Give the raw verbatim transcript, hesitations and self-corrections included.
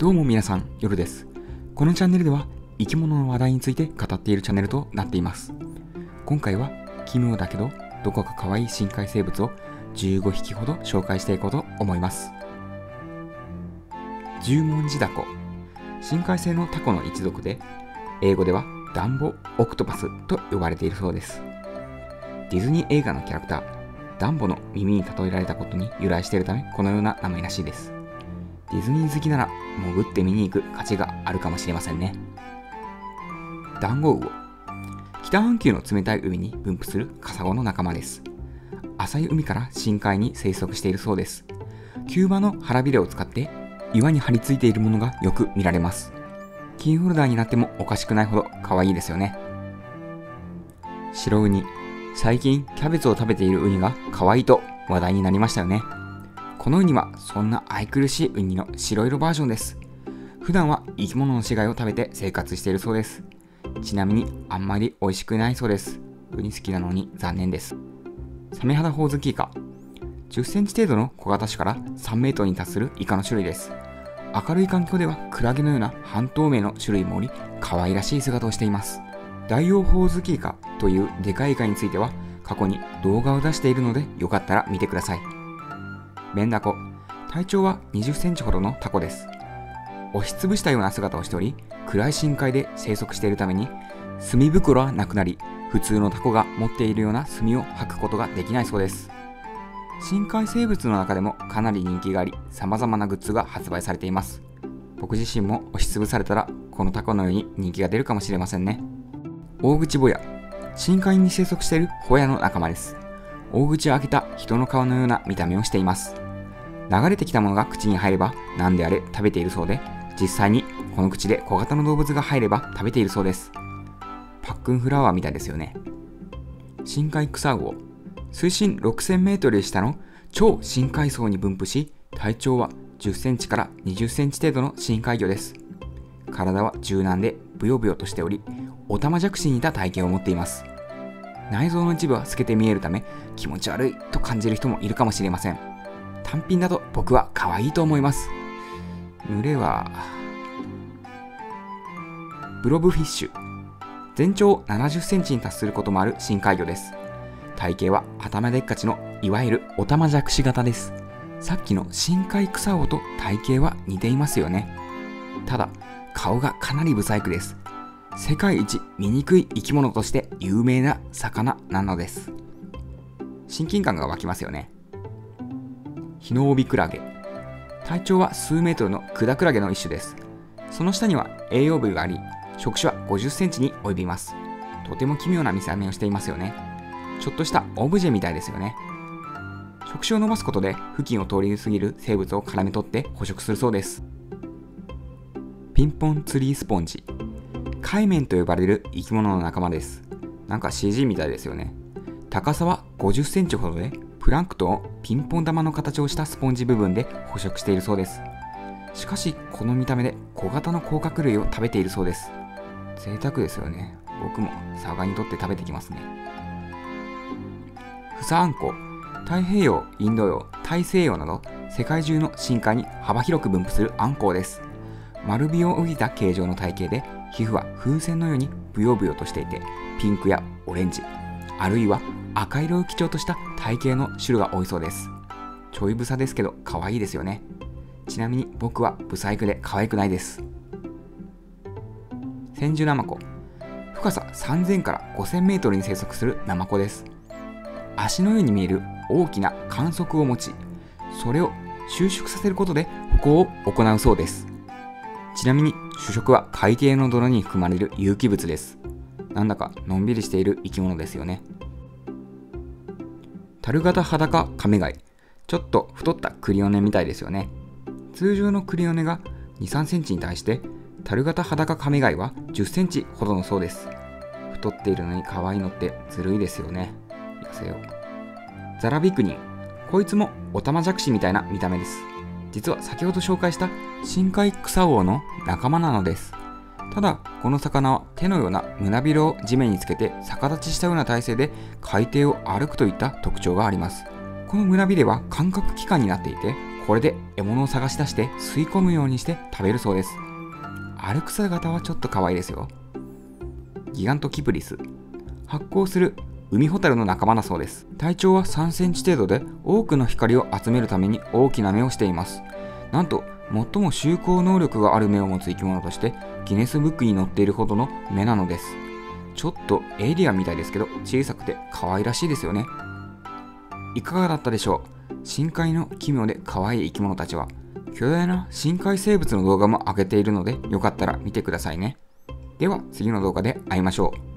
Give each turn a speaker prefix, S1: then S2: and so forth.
S1: どうも皆さん、夜です。このチャンネルでは生き物の話題について語っているチャンネルとなっています。今回は奇妙だけどどこか可愛い深海生物をじゅうごひきほど紹介していこうと思います。十文字ダコ。深海性のタコの一族で、英語ではダンボオクトパスと呼ばれているそうです。ディズニー映画のキャラクター、ダンボの耳に例えられたことに由来しているため、このような名前らしいです。ディズニー好きなら潜って見に行く価値があるかもしれませんね。ダンゴウオ。北半球の冷たい海に分布するカサゴの仲間です。浅い海から深海に生息しているそうです。キューバの腹びれを使って岩に張り付いているものがよく見られます。キーホルダーになってもおかしくないほど可愛いですよね。白ウニ。最近キャベツを食べているウニが可愛いと話題になりましたよね。このウニはそんな愛くるしいウニの白色バージョンです。普段は生き物の死骸を食べて生活しているそうです。ちなみにあんまり美味しくないそうです。ウニ好きなのに残念です。サメハダホウズキイカ。じゅっセンチ程度の小型種からさんメートルに達するイカの種類です。明るい環境ではクラゲのような半透明の種類もおり、可愛らしい姿をしています。ダイオウホウズキイカというデカいイカについては過去に動画を出しているので、よかったら見てください。ベンダコ。体長はにじゅっセンチほどのタコです。押しつぶしたような姿をしており、暗い深海で生息しているために墨袋はなくなり、普通のタコが持っているような墨を吐くことができないそうです。深海生物の中でもかなり人気があり、様々なグッズが発売されています。僕自身も押しつぶされたらこのタコのように人気が出るかもしれませんね。大口ボヤ。深海に生息しているホヤの仲間です。大口を開けた人の顔のような見た目をしています。流れてきたものが口に入れば何であれ食べているそうで、実際にこの口で小型の動物が入れば食べているそうです。パックンフラワーみたいですよね。深海クサウオ。水深ろくせんメートル下の超深海層に分布し、体長はじゅっセンチからにじゅっセンチ程度の深海魚です。体は柔軟でブヨブヨとしており、オタマジャクシに似た体型を持っています。内臓の一部は透けて見えるため気持ち悪いと感じる人もいるかもしれません。単品だと僕は可愛いと思います。群れはブロブフィッシュ。全長ななじゅっセンチに達することもある深海魚です。体型は頭でっかちのいわゆるオタマジャクシ型です。さっきの深海クサオと体型は似ていますよね。ただ顔がかなりブサイクです。世界一醜い生き物として有名な魚なのです。親近感が湧きますよね。ヒノオビクラゲ。体長は数メートルのクダクラゲの一種です。その下には栄養部があり、触手はごじゅっセンチに及びます。とても奇妙な見た目をしていますよね。ちょっとしたオブジェみたいですよね。触手を伸ばすことで付近を通り過ぎる生物を絡め取って捕食するそうです。ピンポンツリースポンジ。海綿と呼ばれる生き物の仲間です。なんか シージー みたいですよね。高さはごじゅっセンチほどで、プランクトンをピンポン玉の形をしたスポンジ部分で捕食しているそうです。しかしこの見た目で小型の甲殻類を食べているそうです。贅沢ですよね。僕もサガにとって食べてきますね。フサアンコウ。太平洋、インド洋、大西洋など世界中の深海に幅広く分布するアンコウです。丸みを帯びた形状の体型で、皮膚は風船のようにブヨブヨとしていて、ピンクやオレンジ、あるいは赤色を基調とした体型の種類が多いそうです。ちょいブサですけど可愛いですよね。ちなみに僕はブサイクで可愛くないです。センジュナマコ。深ささんぜんからごせんメートルに生息するナマコです。足のように見える大きな管足を持ち、それを収縮させることで歩行を行うそうです。ちなみに主食は海底の泥に含まれる有機物です。なんだかのんびりしている生き物ですよね。タルガタハダカカメガイ。ちょっと太ったクリオネみたいですよね。通常のクリオネがに、さんセンチに対して、タルガタハダカカメガイはじゅっセンチほどのそうです。太っているのに可愛いのってずるいですよね。痩せよう。ザラビクニン。こいつもオタマジャクシみたいな見た目です。実は先ほど紹介した深海クサオウの仲間なのです。ただこの魚は手のような胸びれを地面につけて逆立ちしたような体勢で海底を歩くといった特徴があります。この胸びれは感覚器官になっていて、 これで獲物を探し出して吸い込むようにして食べるそうです。歩く姿はちょっと可愛いですよ。ギガントキプリス。発光する海ホタルの仲間だそうです。体長はさんセンチ程度で多くの光を集めるために大きな目をしています。なんと最も集光能力がある目を持つ生き物としてギネスブックに載っているほどの目なのです。ちょっとエイリアンみたいですけど小さくて可愛らしいですよね。いかがだったでしょう。深海の奇妙で可愛い生き物たちは巨大な深海生物の動画も上げているのでよかったら見てくださいね。では次の動画で会いましょう。